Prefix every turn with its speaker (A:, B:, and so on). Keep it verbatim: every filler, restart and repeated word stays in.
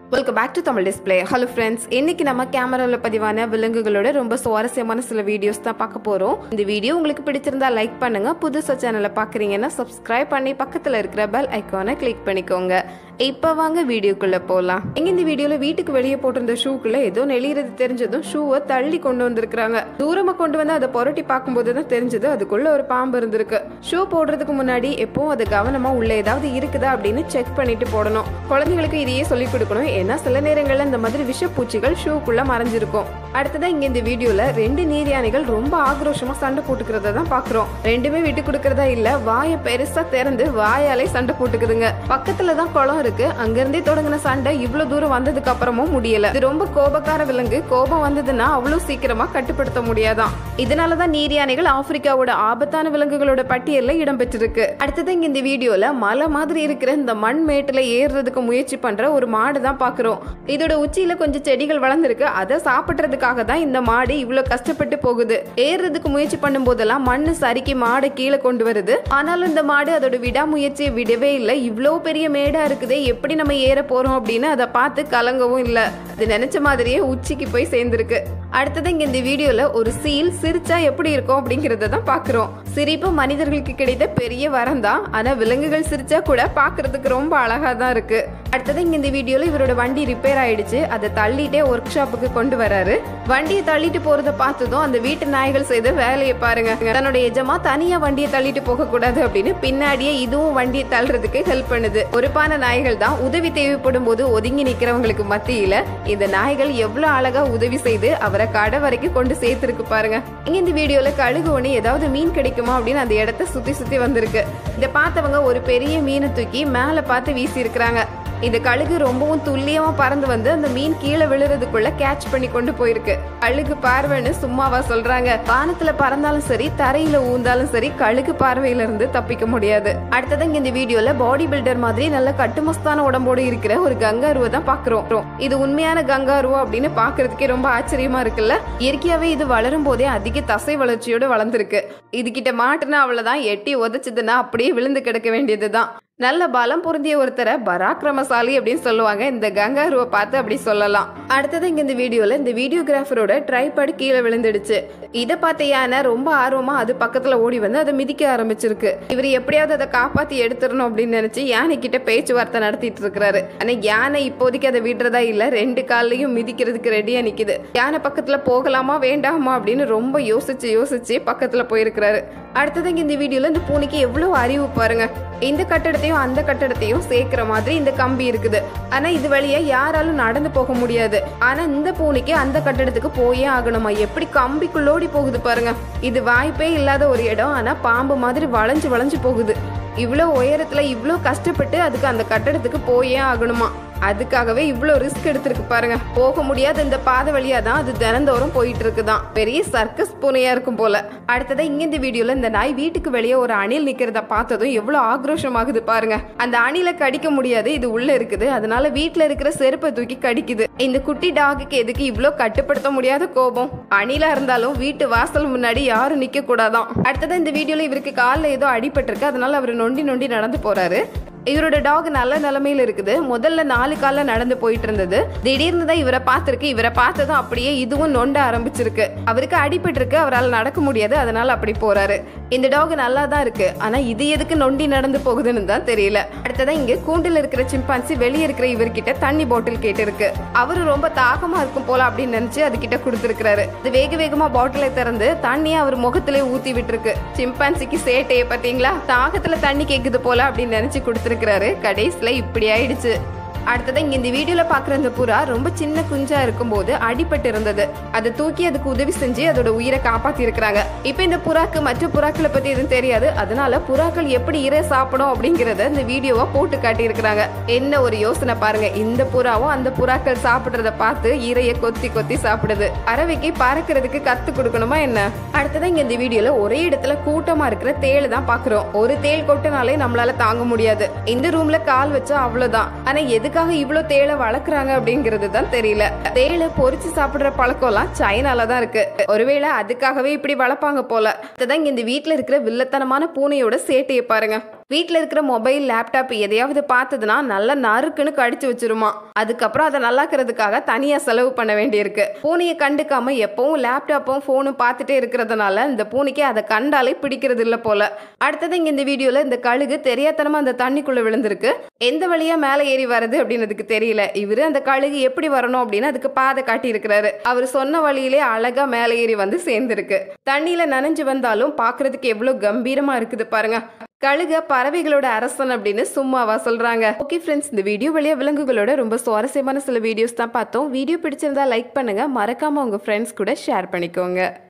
A: Welcome back to Tamil Display. Hello friends, இன்னைக்கு நம்ம கேமராவில் பதிவான விலங்குகளோட ரொம்ப சுவாரஸ்யமான சில வீடியோஸ் தான் பார்க்க போறோம். இந்த வீடியோ உங்களுக்கு பிடிச்சிருந்தா லைக் பண்ணுங்க. புதுசா சேனலை பார்க்குறீங்கன்னா சப்ஸ்கிரைப் பண்ணி பக்கத்தில் இருக்கிற பெல் ஐக்கானை கிளிக் பண்ணிக்கோங்க. இப்போ வாங்க வீடியோக்குள்ள போகலாம். எங்க இந்த வீடியோல வீட்டுக்கு வெளியே போட்டிருந்த ஷூக்குள்ள ஏதோ நெளியறது தெரிஞ்சதும் ஷூவை தள்ளி கொண்டு வந்திருக்காங்க. தூரமா கொண்டு வந்து அதை புரட்டி பார்க்கும்போது தான் தெரிஞ்சது அதுக்குள்ள ஒரு பாம்பு இருந்திருக்கு. ஷூ போடுறதுக்கு முன்னாடி எப்பவும் அது கவனமா உள்ள ஏதாவது இருக்குதா அப்படின்னு செக் பண்ணிட்டு போடணும். குழந்தைகளுக்கு இதையே சொல்லி கொடுக்கணும். ஏன்னா சில நேரங்கள்ல இந்த மாதிரி விஷப்பூச்சிகள் ஷூக்குள்ள மறைஞ்சிருக்கும். அடுத்ததான் இங்க இந்த வீடியோல ரெண்டு நீர் யானைகள் ரொம்ப ஆக்ரோஷமா சண்டை போட்டுக்கிறத தான் பாக்குறோம். ரெண்டுமே விட்டு கொடுக்கறதா இல்ல, வாயை பெருசா திறந்து வாயாலே சண்டை போட்டுக்குதுங்க. பக்கத்துலதான் குளம் இருக்கு. அங்க இருந்தே தொடங்கின சண்டை இவ்வளவு தூரம் வந்ததுக்கு அப்புறமும் முடியல. இது ரொம்ப கோபக்கார விலங்கு. கோபம் வந்ததுன்னா அவ்வளவு சீக்கிரமா கட்டுப்படுத்த முடியாதான். இதனாலதான் நீர் யானைகள் ஆப்பிரிக்காவோட ஆபத்தான விலங்குகளோட பட்டியல்ல இடம்பெற்றிருக்கு. அடுத்தது இங்க இந்த வீடியோல மலை மாதிரி இருக்கிற இந்த மண் மேட்டுல ஏறுறதுக்கு முயற்சி பண்ற ஒரு மாடு தான் பாக்குறோம். இதோட உச்சியில கொஞ்சம் செடிகள் வளர்ந்துருக்கு. அதை சாப்பிடுறதுக்காக தான் இந்த மாடு இவ்வளவு கஷ்டப்பட்டு போகுது. ஏறுறதுக்கு முயற்சி பண்ணும் போதெல்லாம் மண்ணு சறுக்கி மாடை கீழே கொண்டு வருது. ஆனாலும் இந்த மாடு அதோட விடாமுயற்சியை விடவே இல்லை. இவ்வளவு பெரிய மேடா இருக்குதே, எப்படி நம்ம ஏற போறோம் அப்படின்னு அதை பார்த்து கலங்கவும் இல்ல. அது நினைச்ச மாதிரியே உச்சிக்கு போய் சேர்ந்திருக்கு. அடுத்தது இங்க இந்த வீடியோல ஒரு சீல் சிரிச்சா எப்படி இருக்கும் அப்படிங்கறத தான் பாக்குறோம். சிரிப்பு மனிதர்களுக்கு கிடைத்த பெரிய வரம் தான். ஆனா விலங்குகள் சிரிச்சா கூட பாக்குறதுக்கு ரொம்ப அழகா தான் இருக்கு. அடுத்தது இங்க இந்த வீடியோல இவரோட வண்டி ரிப்பேர் ஆயிடுச்சு. அதை தள்ளிட்டே ஒர்க் ஷாப்புக்கு கொண்டு வராரு. வண்டியை தள்ளிட்டு போறத பார்த்ததும் அந்த வீட்டு நாய்கள் செய்த வேலையை பாருங்க. தன்னோட எஜமா தனியா வண்டியை தள்ளிட்டு போக கூடாது அப்படின்னு பின்னாடியே இதுவும் வண்டியை தள்ளுறதுக்கு ஹெல்ப் பண்ணுது. பொறுப்பான நாய்கள் தான். உதவி தேவைப்படும் போது ஒதுங்கி நிக்கிறவங்களுக்கு மத்தியில இந்த நாய்கள் எவ்வளவு அழகா உதவி செய்து அவரை கடை வரைக்கும் கொண்டு சேர்த்திருக்கு பாருங்க. இங்க இந்த வீடியோல கழுகு ஒண்ணு ஏதாவது மீன் கிடைக்குமா அப்படின்னு அந்த இடத்த சுத்தி சுத்தி வந்திருக்கு. இதை பார்த்தவங்க ஒரு பெரிய மீனை தூக்கி மேல பார்த்து வீசி இருக்கிறாங்க. இந்த கழுகு ரொம்பவும் துல்லியமா பறந்து வந்து அந்த மீன் கீழே விழுறதுக்குள்ள கேட்ச் பண்ணி கொண்டு போயிருக்கு. கழுகு பார்வைன்னு சும்மாவா சொல்றாங்க? வானத்துல பறந்தாலும் சரி, தரையில ஊந்தாலும் சரி, கழுகு பார்வையில இருந்து தப்பிக்க முடியாது. அடுத்தது இங்க இந்த வீடியோல பாடி பில்டர் மாதிரி நல்ல கட்டுமஸ்தான உடம்போடு இருக்கிற ஒரு கங்காருவை தான் பாக்குறோம். இது உண்மையான கங்காருவா அப்படின்னு பாக்குறதுக்கே ரொம்ப ஆச்சரியமா இருக்குல்ல. இயற்கையாவே இது வளரும் போதே அதிக தசை வளர்ச்சியோட வளர்ந்துருக்கு. இது கிட்ட மாட்டுனா அவ்வளவுதான், எட்டி உதச்சதுன்னா அப்படியே விழுந்து கிடக்க வேண்டியதுதான். நல்ல பலம் பொருந்திய ஒருத்தரை பராக்கிரமசாலி அப்படின்னு சொல்லுவாங்க. இந்த கங்காருவை பார்த்து அப்படி சொல்லலாம். அடுத்தது இங்க இந்த வீடியோல இந்த வீடியோகிராஃபரோட ட்ரைபாட் கீழே விழுந்துடுச்சு. இதை பார்த்த யானை ரொம்ப ஆர்வமா அது பக்கத்துல ஓடி வந்து அதை மிதிக்க ஆரம்பிச்சிருக்கு. இவர் எப்படியாவது அதை காப்பாத்தி எடுத்துடணும் அப்படின்னு நினைச்சு யானை கிட்ட பேச்சுவார்த்தை நடத்திட்டு இருக்கிறாரு. ஆனா யானை இப்போதைக்கு அதை விடுறதா இல்ல, ரெண்டு காலையும் மிதிக்கிறதுக்கு ரெடியா நிக்குது. யானை பக்கத்துல போகலாமா வேண்டாமா அப்படின்னு ரொம்ப யோசிச்சு யோசிச்சு பக்கத்துல போயிருக்கிறாரு. அடுத்தது இங்க இந்த வீடியோல இந்த பூனைக்கு எவ்வளவு அறிவு பாருங்க. இந்த கட்டடத்தையும் அந்த கட்டடத்தையும் சேர்க்கிற மாதிரி இந்த கம்பி இருக்குது. ஆனா இது வழியா யாராலும் நடந்து போக முடியாது. ஆனா இந்த பூனைக்கு அந்த கட்டடத்துக்கு போயே ஆகணுமா? எப்படி கம்பிக்குள்ளோடி போகுது பாருங்க. இது வாய்ப்பே இல்லாத ஒரு இடம். ஆனா பாம்பு மாதிரி வளைஞ்சு வளைஞ்சு போகுது. இவ்வளவு உயரத்துல இவ்வளவு கஷ்டப்பட்டு அதுக்கு அந்த கட்டடத்துக்கு போயே ஆகணுமா? அதுக்காகவே இவ்வளவு ரிஸ்க் எடுத்திருக்கு பாருங்க. போக முடியாத இந்த பாதை வழியா தான் அது தினந்தோறும் போயிட்டு இருக்குதான். பெரிய சர்க்கஸ் பூனையா இருக்கும் போல. அடுத்தது இங்க இந்த வீடியோல இந்த நாய் வீட்டுக்கு வெளியே ஒரு அணில் நிக்கிறத பார்த்ததும் எவ்வளவு ஆக்ரோஷமாகுது பாருங்க. அந்த அணில கடிக்க முடியாது, இது உள்ள இருக்குது. அதனால வீட்டுல இருக்கிற செருப்பை தூக்கி கடிக்குது. இந்த குட்டி டாகுக்கு எதுக்கு இவ்வளவு கட்டுப்படுத்த முடியாத கோபம்? அணிலா இருந்தாலும் வீட்டு வாசல் முன்னாடி யாரும் நிக்க கூடாதான். அடுத்தது இந்த வீடியோல இவருக்கு காலில் ஏதோ அடிபட்டு இருக்கு. அதனால அவர் நொண்டி நொண்டி நடந்து போறாரு. இவரோட டாக் நல்ல நிலைமையில இருக்குது. முதல்ல நாலு கால நடந்து போயிட்டு இருந்தது. திடீர்னு தான் இவரை பார்த்திருக்கு. இவரை பார்த்ததும் அப்படியே இதுவும் நொண்ட ஆரம்பிச்சிருக்கு. அவருக்கு அடிபட்டு இருக்கு, அவரால் நடக்க முடியாது. அதனால அப்படி போறாரு. இந்த டாக் நல்லா தான் இருக்கு. ஆனா இது எதுக்கு நொண்டி நடந்து போகுதுன்னு தான் தெரியல. அடுத்ததான் இங்க கூண்டில் இருக்கிற சிம்பான்சி வெளியே இருக்கிற இவர்கிட்ட தண்ணி பாட்டில் கேட்டு இருக்கு. அவரு ரொம்ப தாகமா இருக்கும் போல அப்படின்னு நினைச்சு அது கிட்ட கொடுத்துருக்காரு. இது வேக வேகமா பாட்டிலை திறந்து தண்ணியை அவர் முகத்திலே ஊத்தி விட்டு இருக்கு. சிம்பான்சிக்கு சேட்டையை பாத்தீங்களா? தாகத்துல தண்ணி கேக்குது போல அப்படின்னு நினைச்சு கொடுத்து இருக்கிறாரு. கடைசில இப்படி ஆயிடுச்சு. அடுத்தது இங்க இந்த வீடியோல பாக்குற இந்த புறா ரொம்ப சின்ன குஞ்சா இருக்கும் போது அடிபட்டு இருந்தது. அதை தூக்கி அதுக்கு உதவி செஞ்சு அதோட உயிரை காப்பாத்தி இருக்கிறாங்க. இப்ப இந்த புறாக்கு மற்ற புறாக்களை பத்தி எதுவும் தெரியாது. அதனால புறாக்கள் எப்படி இறை சாப்பிடும் அப்படிங்கறத இந்த வீடியோவா போட்டு காட்டி இருக்கிறாங்க. என்ன ஒரு யோசனை பாருங்க. இந்த புறாவும் அந்த புறாக்கள் சாப்பிடுறத பார்த்து இறைய கொத்தி கொத்தி சாப்பிடுது. பறவைக்கு பறக்கிறதுக்கு கத்து கொடுக்கணுமா என்ன? அடுத்தது இங்க இந்த வீடியோல ஒரே இடத்துல கூட்டமா இருக்கிற தேளு தான் பாக்குறோம். ஒரு தேள் கொட்டினாலே நம்மளால தாங்க முடியாது. இந்த ரூம்ல கால் வச்சா அவ்வளவுதான். ஆனா எதுக்கு எதுக்காக இவ்ளோ தேளை வளர்க்குறாங்க அப்படிங்கிறது தான் தெரியல. தேளை பொரிச்சு சாப்பிடுற பழக்கம்லாம் சைனால தான் இருக்கு. ஒருவேளை அதுக்காகவே இப்படி வளர்ப்பாங்க போல. அதுதான் இந்த வீட்டுல இருக்கிற வில்லத்தனமான பூனையோட சேட்டையை பாருங்க. வீட்டில் இருக்கிற மொபைல் லேப்டாப் எதையாவது பார்த்ததுன்னா நல்லா நறுக்குன்னு கடிச்சு வச்சிருமா. அதுக்கப்புறம் அதை நல்லாக்கிறதுக்காக தனியா செலவு பண்ண வேண்டியிருக்கு. பூனையை கண்டுக்காம எப்பவும் லேப்டாப்பும் போனும் பார்த்துட்டே இருக்கிறதுனால இந்த பூனைக்கு அதை கண்டாலே பிடிக்கிறது இல்லை போல. அடுத்தது இங்க இந்த வீடியோல இந்த கழுகு தெரியாதனமா அந்த தண்ணிக்குள்ள விழுந்திருக்கு. எந்த வழியா மேலே ஏறி வருது அப்படின்னதுக்கு தெரியல. இவரு அந்த கழுகு எப்படி வரணும் அப்படின்னு அதுக்கு பாதை காட்டி இருக்கிறாரு. அவர் சொன்ன வழியிலே அழகா மேலே ஏறி வந்து சேர்ந்திருக்கு. தண்ணியில நனைஞ்சு வந்தாலும் பாக்குறதுக்கு எவ்வளவு கம்பீரமா இருக்குது பாருங்க. கழுக பறவைகளோட அரசன் அப்படின்னு சும்மாவா சொல்றாங்க. ஓகே ஃப்ரெண்ட்ஸ், இந்த வீடியோ வழியா விலங்குகளோட ரொம்ப சுவாரஸ்யமான சில வீடியோஸ் தான் பார்த்தோம். வீடியோ பிடிச்சிருந்தா லைக் பண்ணுங்க, மறக்காம உங்க ஃப்ரெண்ட்ஸ் கூட ஷேர் பண்ணிக்கோங்க.